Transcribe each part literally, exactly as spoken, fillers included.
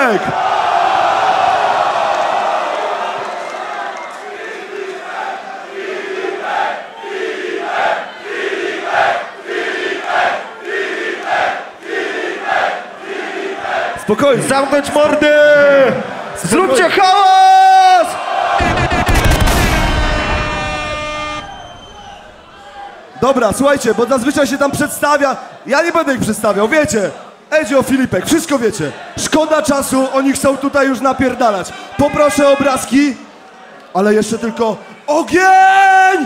Filipek! Spokojnie. Zamknąć mordy! Zróbcie hałas! Dobra, słuchajcie, bo zazwyczaj się tam przedstawia. Ja nie będę ich przedstawiał, wiecie. Edzio, Filipek, wszystko wiecie. Szkoda czasu, oni chcą tutaj już napierdalać. Poproszę o obrazki, ale jeszcze tylko ogień!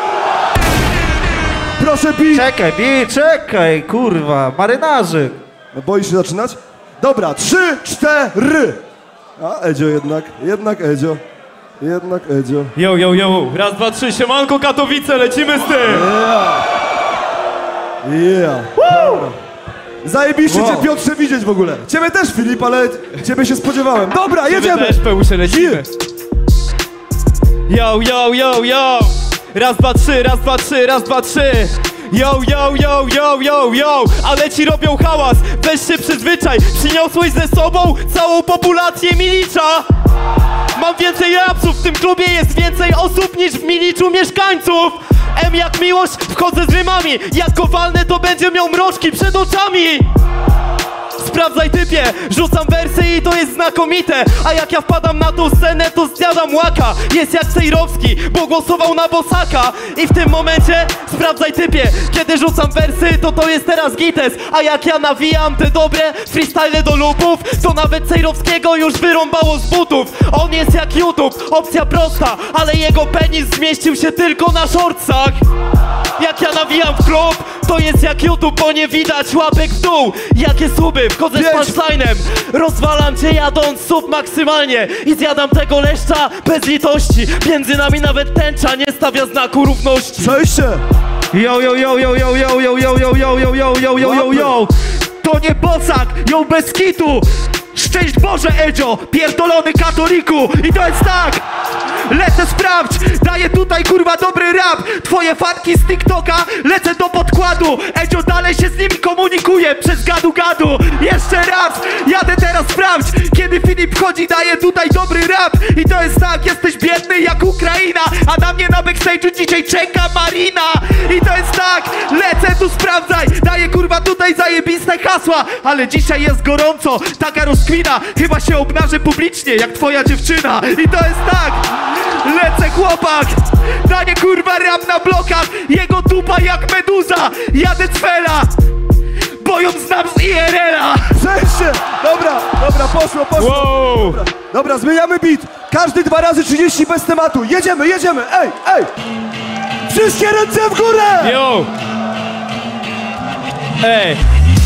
Proszę bić. Czekaj, bij, czekaj, kurwa, marynarzyk. Boisz się zaczynać? Dobra, trzy, cztery. A, Edzio jednak, jednak Edzio. Jednak Edzio. Yo, yo, yo, raz, dwa, trzy, siemanko Katowice, lecimy z tym! Yeah. Yeah. Dobra. Zajebiście Wow. cię, Piotrze, widzieć w ogóle. Ciebie też, Filip, ale ciebie się spodziewałem. Dobra, jedziemy! też, Pełusze, lecimy. Yo, yo, yo, yo! Raz, dwa, trzy, raz, dwa, trzy, raz, dwa, trzy! Yo, yo, yo, yo, yo, yo! Ale ci robią hałas, weź się przyzwyczaj. Przyniosłeś ze sobą całą populację Milicza. Mam więcej rapsów, w tym klubie jest więcej osób niż w Miliczu mieszkańców. M jak miłość, wchodzę z rymami. Jak go walnę, to będzie miał mroczki przed oczami. Sprawdzaj typie, rzucam wersy i to jest znakomite. A jak ja wpadam na tą scenę, to zjadam łaka. Jest jak Cejrowski, bo głosował na Bosaka. I w tym momencie, sprawdzaj typie, kiedy rzucam wersy, to to jest teraz gites. A jak ja nawijam te dobre freestyle do lupów, to nawet Cejrowskiego już wyrąbało z butów. On jest jak YouTube, opcja prosta, ale jego penis zmieścił się tylko na shortsach. Jak ja nawijam w klub, to jest jak YouTube, bo nie widać łapek w dół. Jakie suby, wchodzę z punchline'em. Rozwalam cię jadąc sub maksymalnie i zjadam tego leszcza bez litości. Między nami nawet tęcza nie stawia znaku równości. Przejście! Yo, yo, yo, yo, yo, yo, yo, yo, yo, yo, yo, yo, yo, yo, yo, yo. To nie Bosak, ją bez kitu. Szczęść Boże, Edzio, pierdolony katoliku. I to jest tak. Lecę sprawdź, daję tutaj kurwa dobry rap. Twoje fanki z TikToka, lecę do podkładu. Edzio dalej się z nimi komunikuje przez gadu gadu. Jeszcze raz, jadę teraz sprawdź. Kiedy Filip chodzi, daje tutaj dobry rap. I to jest tak, jesteś biedny jak Ukraina, a na mnie na backstage'u dzisiaj czeka Marina. I to jest tak, lecę tu sprawdzaj. Daję kurwa tutaj zajebiste hasła. Ale dzisiaj jest gorąco, taka rozkwina. Chyba się obnażę publicznie jak twoja dziewczyna. I to jest tak, lecę chłopak. Daję kurwa rap na blokach. Jego dupa jak meduza. Jadę cwela, bo ją znam z I R L-a. Przejście! Dobra, dobra, poszło, poszło. Wow. Dobra, dobra, zmieniamy beat. Każdy dwa razy trzydzieści bez tematu. Jedziemy, jedziemy, ej, ej! Wszystkie ręce w górę! Yo! Ej!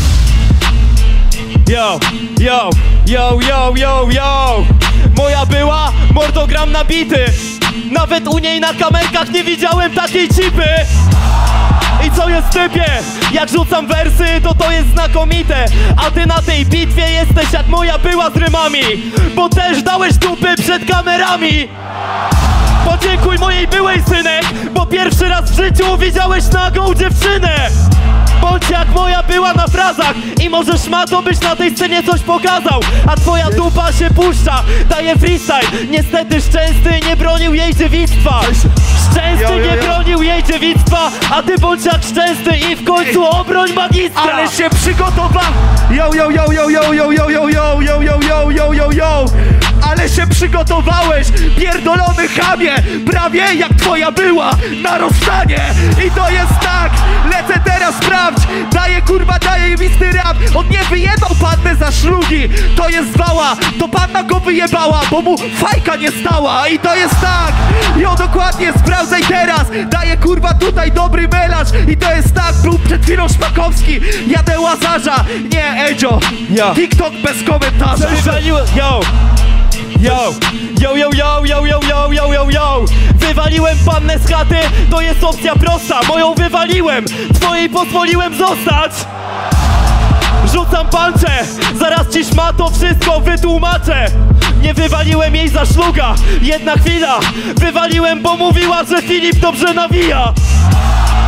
Yo, yo, yo, yo, yo, yo! Moja była mordogram nabity. Nawet u niej na kamerkach nie widziałem takiej cipy. I co jest typie? Jak rzucam wersy, to to jest znakomite. A ty na tej bitwie jesteś jak moja była z rymami, bo też dałeś dupy przed kamerami. Podziękuj mojej byłej, synek, bo pierwszy raz w życiu widziałeś nagą dziewczynę. Bądź jak moja była na frazach i może szmato byś na tej scenie coś pokazał. A twoja dupa się puszcza, daje freestyle. Niestety Szczęsny nie bronił jej dziewictwa. Szczęsny nie bronił jej dziewictwa, a ty bądź jak Szczęsny i w końcu obroń magistra. Ale się przygotował. Yo, yo, yo, yo, yo, yo, yo, yo, yo, yo, yo, yo, yo, yo, yo. Ale się przygotowałeś, pierdolony chamie. Prawie jak twoja była na rozstanie. I to jest tak, lecę teraz sprawdź. Daję kurwa, daję misty rap. On nie wyjebał pannę za szlugi. To jest zwała, to panna go wyjebała, bo mu fajka nie stała. I to jest tak, jo dokładnie, sprawdzaj teraz. Daję kurwa tutaj dobry melanż. I to jest tak, był przed chwilą Szpakowski. Jadę Łazarza, nie Edzio. Ja. TikTok bez komentarza. Wywaliłem, yo! Yo! Yo, yo, yo, yo, yo, yo, yo, yo, yo! Wywaliłem pannę z chaty, to jest opcja prosta. Moją wywaliłem, twojej pozwoliłem zostać. Rzucam pancze, zaraz ci szmato wszystko wytłumaczę. Nie wywaliłem jej za szluga, jedna chwila. Wywaliłem, bo mówiła, że Filip dobrze nawija.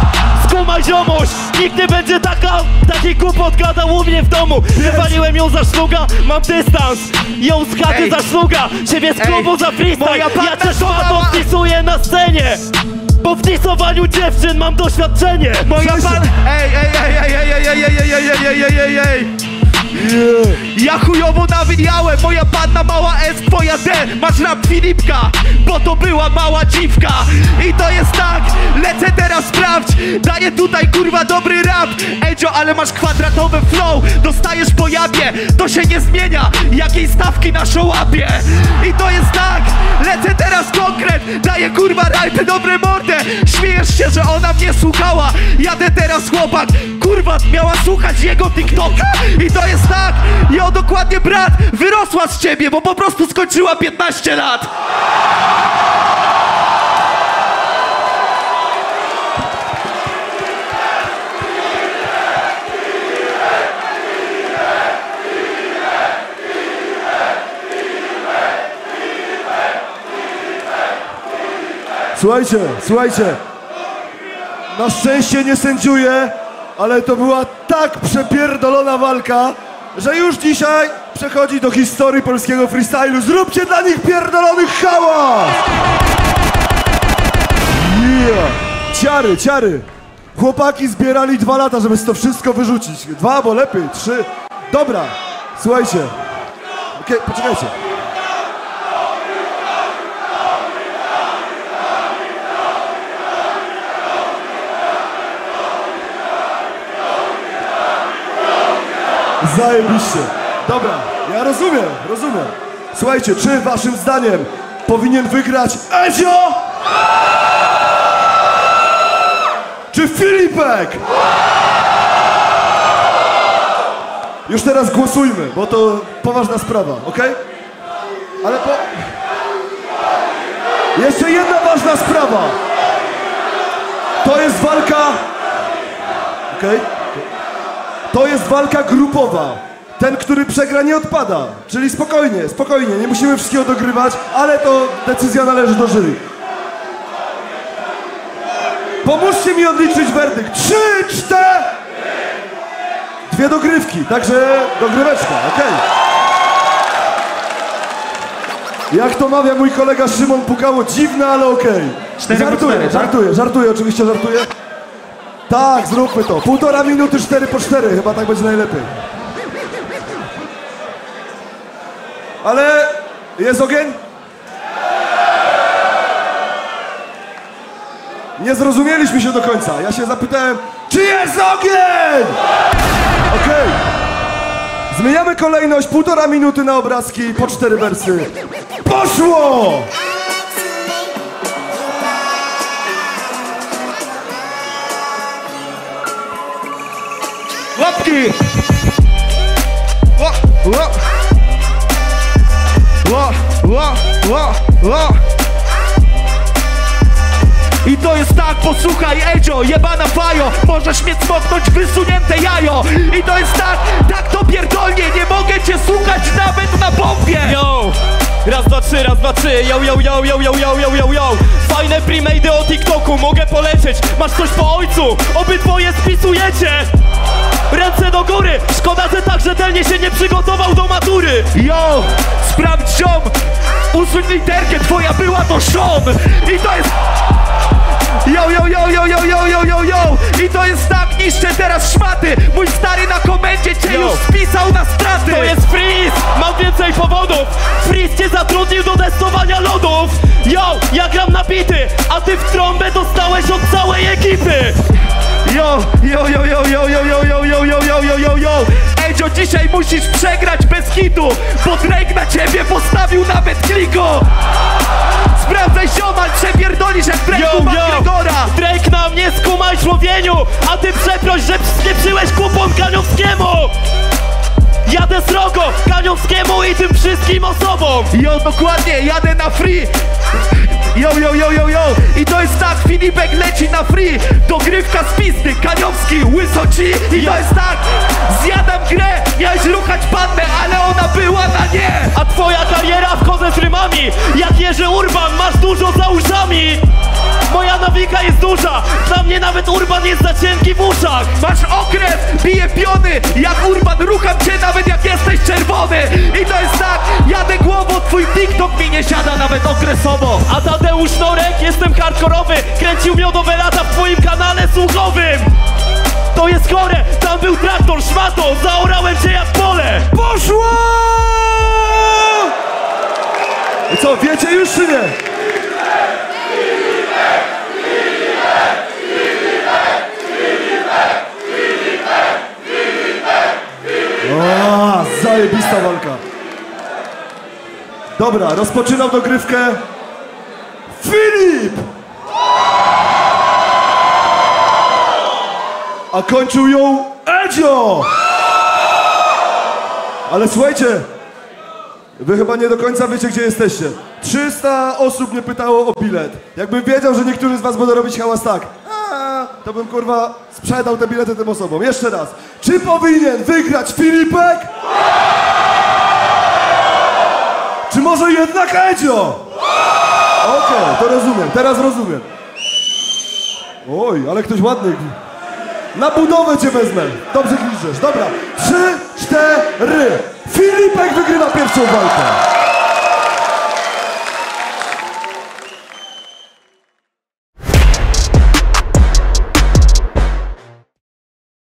skumaj ziomuś, nikt nie będzie taka, taki kłopot gadał u mnie w domu. Wywaliłem ją za szluga, mam dystans. Ją z chaty Ej. za szluga, ciebie z klubu Ej. za freestyle. Moja panna Ja też schowała- ładno wpisuję na scenie, bo w disowaniu dziewczyn mam doświadczenie. Moja Słyszę. pan... Ej, ej, ej, ej, ej, ej, ej, ej, ej, ej, ej, ej, ej. Ja chujowo nawijałem, moja panna mała S, twoja D. Masz rap Filipka, bo to była mała dziwka. I to jest tak, lecę teraz sprawdź. Daję tutaj kurwa dobry rap. Edzio, ale masz kwadratowy flow. Dostajesz po jabie, to się nie zmienia. Jakiej stawki na szałapie. I to jest tak, lecę teraz konkret. Daję kurwa rajpę, dobre mordę. Śmiejesz się, że ona mnie słuchała. Jadę teraz chłopak, kurwa miała słuchać jego TikToka. I to jest tak, jo dokładnie brat, wyrosła z ciebie, bo po prostu skończyła piętnaście lat. Słuchajcie, słuchajcie. Na szczęście nie sędziuję, ale to była tak przepierdolona walka, że już dzisiaj przechodzi do historii polskiego freestylu. Zróbcie dla nich pierdolony hałas! Yeah. Ciary, ciary. Chłopaki zbierali dwa lata, żeby to wszystko wyrzucić. Dwa, albo lepiej, trzy. Dobra, słuchajcie. Okej, okay, poczekajcie. Zajebiście. Dobra, ja rozumiem, rozumiem. Słuchajcie, czy waszym zdaniem powinien wygrać Edzio? Czy Filipek? Już teraz głosujmy, bo to poważna sprawa, okej? Ale po... Jeszcze jedna ważna sprawa. To jest walka... Okej? To jest walka grupowa. Ten, który przegra, nie odpada. Czyli spokojnie, spokojnie, nie musimy wszystkiego dogrywać, ale to decyzja należy do jury. Pomóżcie mi odliczyć werdykt. Trzy, cztery... Dwie dogrywki, także dogryweczka, okej. Jak to mawia mój kolega Szymon Pukało, dziwne, ale okej. Cztery po Żartuję, cztery, tak? żartuję, żartuję, oczywiście żartuję. Tak, zróbmy to. Półtora minuty, cztery po cztery, chyba tak będzie najlepiej. Ale jest ogień? Nie zrozumieliśmy się do końca. Ja się zapytałem, czy jest ogień? Okej. Zmieniamy kolejność, półtora minuty na obrazki, po cztery wersy. Poszło! Łapki! Ło, ło. Ło, ło, ło, ło. I to jest tak, posłuchaj Edzio, jebana fajo. Możesz mnie cmoknąć wysunięte jajo. I to jest tak, tak to pierdolnie. Nie mogę cię słuchać nawet na bombie. Yo! Raz, dwa, trzy, raz, dwa, trzy, yo, yo, yo, yo, yo, yo, yo, yo, yo. Fajne premade o TikToku, mogę polecieć. Masz coś po ojcu, obydwoje spisujecie. Ręce do góry, szkoda, że tak rzetelnie się nie przygotował do matury. Yo, sprawdź ziom. Usuń literkę, twoja była to Sean. I to jest... Yo, yo, yo, yo, yo, yo, yo, yo, yo. I to jest tak, niszczę teraz szmaty. Mój stary na komendzie cię Yo. już spisał na straty. To jest freeze, mam więcej powodów. Freeze cię zatrudnił do testowania lodów. Yo, ja gram na bity, a ty w trąbę dostałeś od całej ekipy. Yo, yo, yo, yo, yo, yo, yo, yo, yo, yo, yo, yo, yo, yo. Edzio, dzisiaj musisz przegrać bez hitu, bo Drake na ciebie postawił nawet kliko. Sprawdzaj ziomal, przepierdolisz jak Drake Yo, u yo, McGregora. Drake na mnie skumaj człowieniu, a ty przeproś, że spieprzyłeś kupon Kaniowskiemu. Jadę srogo, Kaniowskiemu i tym wszystkim osobom. Yo, dokładnie, jadę na free. Yo, yo, yo, yo, yo. I to jest tak, Filipek leci na free. Dogrywka z pizdy, Kaniowski, łysoci. I to jest tak, zjadam grę. Miałeś ruchać pannę, ale ona była na nie. A twoja kariera w kozę z rymami, jak Jerzy Urban, masz dużo za uszami. Moja nawigacja Dynamika jest duża, dla mnie nawet Urban jest za cienki w uszach. Masz okres, bije piony, jak Urban, rucham cię nawet jak jesteś czerwony. I to jest tak, jadę głową, twój TikTok mi nie siada nawet okresowo. A Tadeusz Norek, jestem hardkorowy, kręcił miodowe lata w twoim kanale słuchowym. To jest chore, tam był traktor, szmato, zaorałem cię jak pole. Poszło! I co, wiecie już czy nie? O, zajebista walka. Dobra, rozpoczynał dogrywkę Filip! A kończył ją Edzio! Ale słuchajcie, wy chyba nie do końca wiecie, gdzie jesteście. trzysta osób mnie pytało o bilet. Jakbym wiedział, że niektórzy z was będą robić hałas tak, a, to bym kurwa sprzedał te bilety tym osobom. Jeszcze raz. Czy powinien wygrać Filipek? Czy może jednak Edzio? Okej, okay, to rozumiem, teraz rozumiem. Oj, ale ktoś ładny. Na budowę cię wezmę. Dobrze gwizdżesz. Dobra. Trzy, cztery. Filipek wygrywa pierwszą walkę.